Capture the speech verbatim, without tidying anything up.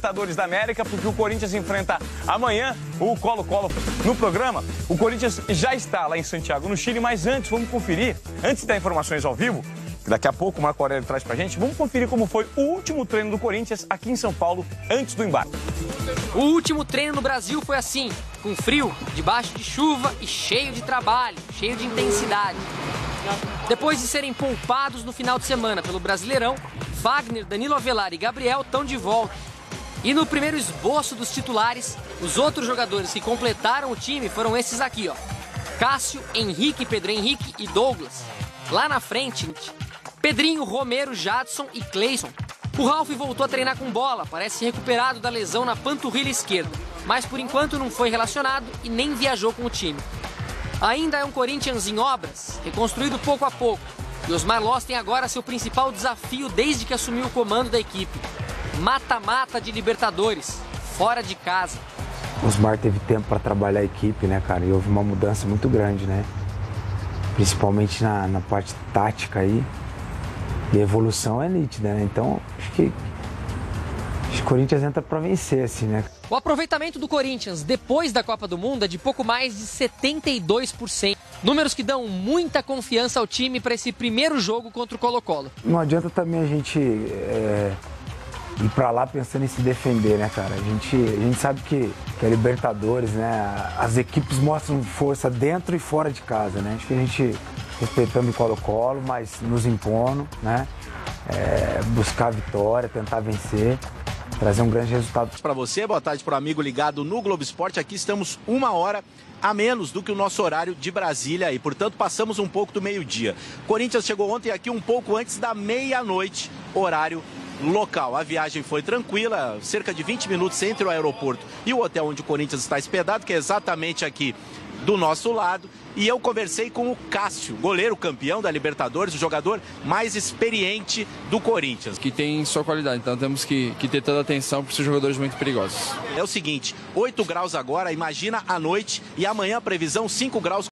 Libertadores da América, porque o Corinthians enfrenta amanhã o Colo-Colo. No programa, o Corinthians já está lá em Santiago, no Chile, mas antes, vamos conferir, antes de dar informações ao vivo, que daqui a pouco o Marco Aurélio traz pra gente, vamos conferir como foi o último treino do Corinthians aqui em São Paulo, antes do embarque. O último treino no Brasil foi assim, com frio, debaixo de chuva e cheio de trabalho, cheio de intensidade. Depois de serem poupados no final de semana pelo Brasileirão, Fagner, Danilo Avelar e Gabriel estão de volta. E no primeiro esboço dos titulares, os outros jogadores que completaram o time foram esses aqui, ó. Cássio, Henrique, Pedro Henrique e Douglas. Lá na frente, Pedrinho, Romero, Jadson e Cleison. O Ralf voltou a treinar com bola, parece recuperado da lesão na panturrilha esquerda, mas por enquanto não foi relacionado e nem viajou com o time. Ainda é um Corinthians em obras, reconstruído pouco a pouco, e Osmar Loss tem agora seu principal desafio desde que assumiu o comando da equipe: mata-mata de Libertadores, fora de casa. O Osmar teve tempo para trabalhar a equipe, né, cara, e houve uma mudança muito grande, né, principalmente na, na parte tática aí. E a evolução é nítida, né? Então, acho que, acho que o Corinthians entra para vencer, assim, né? O aproveitamento do Corinthians depois da Copa do Mundo é de pouco mais de setenta e dois por cento. Números que dão muita confiança ao time para esse primeiro jogo contra o Colo-Colo. Não adianta também a gente é, ir para lá pensando em se defender, né, cara? A gente, a gente sabe que, que é Libertadores, né? As equipes mostram força dentro e fora de casa, né? Acho que a gente, respeitando o Colo-Colo, mas nos impondo, né? É, buscar a vitória, tentar vencer, trazer um grande resultado. Para você, boa tarde para o amigo ligado no Globo Esporte. Aqui estamos uma hora a menos do que o nosso horário de Brasília e, portanto, passamos um pouco do meio-dia. Corinthians chegou ontem aqui um pouco antes da meia-noite, horário local. A viagem foi tranquila, cerca de vinte minutos entre o aeroporto e o hotel onde o Corinthians está hospedado, que é exatamente aqui do nosso lado. E eu conversei com o Cássio, goleiro campeão da Libertadores, o jogador mais experiente do Corinthians. Que tem sua qualidade, então temos que, que ter toda a atenção para esses jogadores muito perigosos. É o seguinte, oito graus agora, imagina a noite, e amanhã a previsão cinco graus.